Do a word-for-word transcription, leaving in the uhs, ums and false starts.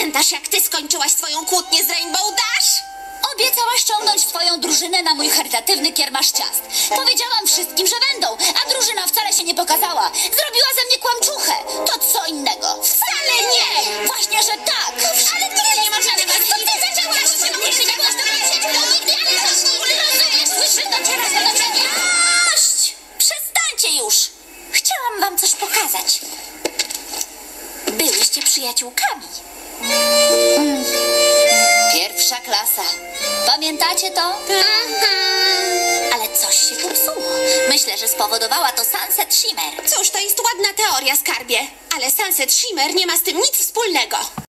Pamiętasz, jak ty skończyłaś swoją kłótnię z Rainbow Dash? Obiecała ściągnąć twoją drużynę na mój charytatywny kiermasz ciast. Powiedziałam wszystkim, że będą, a drużyna wcale się nie pokazała. Zrobiła ze mnie kłamczuchę. To co innego. Wcale nie! Właśnie, że tak. Ale to nie ma żadnego... To ty zaczęłaś! Ty zaczęłaś do mnie to nigdy, ale to nigdy rozumiesz! Słyszę, dociera się do ciebie! Dość! Przestańcie już! Chciałam wam coś pokazać. Byłyście przyjaciółkami. Mm. Pierwsza klasa. Pamiętacie to? Ale coś się popsuło. Myślę, że spowodowała to Sunset Shimmer. Cóż, to jest ładna teoria, skarbie. Ale Sunset Shimmer nie ma z tym nic wspólnego.